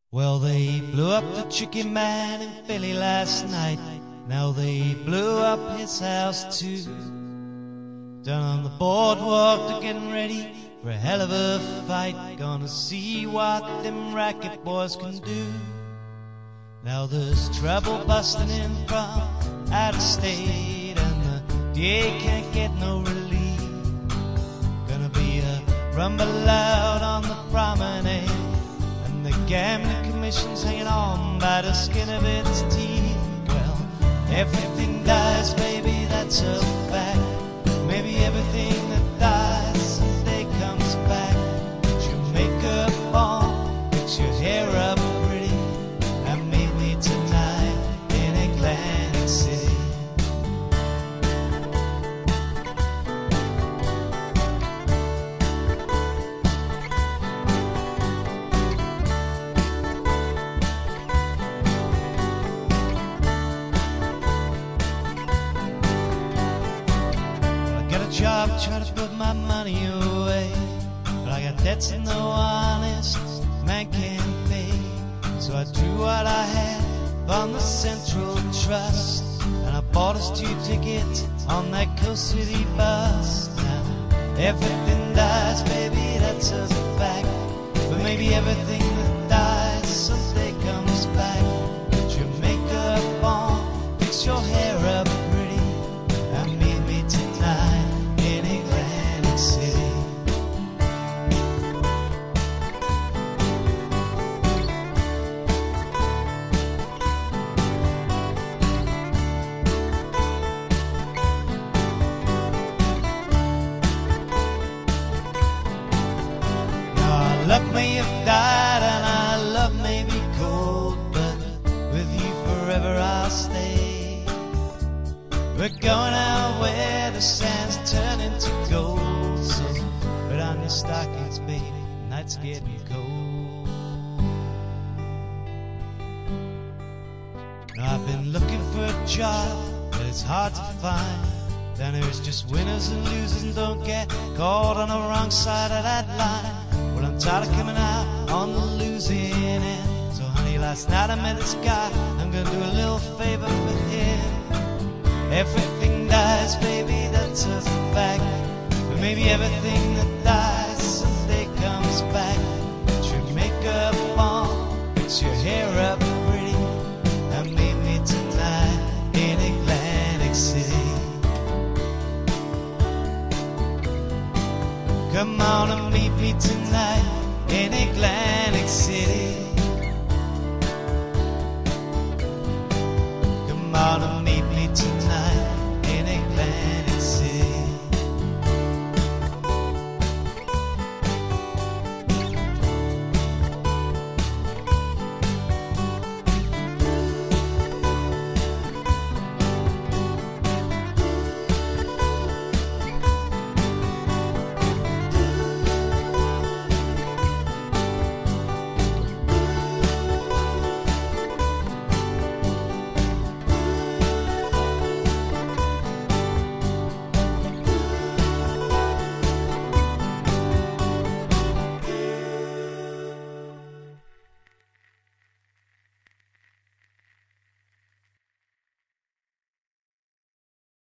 Well, they blew up the Chicken Man in Philly last night. Now they blew up his house too. Down on the boardwalk, they're getting ready for a hell of a fight. Gonna see what them racket boys can do. Now there's trouble busting in from out of state, and the DA can't get no relief. Gonna be a rumble out on the promenade, and the gambling commission's hanging on by the skin of its teeth. Well, everything dies, baby, that's a fact. Maybe everything that dies someday comes back. Put your makeup on, fix your hair up pretty, and meet me tonight in Atlantic City. Job, try to put my money away, but I got debts that no honest man can pay. So I drew what I had from the Central Trust, and I bought us 2 tickets on that Coast City bus. Now everything dies, baby, that's a fact, but maybe everything that dies someday comes back. Put your makeup on, fix your hair up pretty, and meet me tonight in Atlantic City. Now our love may have died and our love may be cold, but with you forever I'll stay. We're going out where the sands turn into gold, so put on your stockings, baby, night's getting cold. Now I've been looking for a job, but it's hard to find. Down here it's just winners and losers, and don't get caught on the wrong side of that line. Well, I'm tired of coming out on the losing end, so honey, last night I met this guy, I'm gonna do a little favor for him. Everything dies, baby, that's a fact, but maybe everything that dies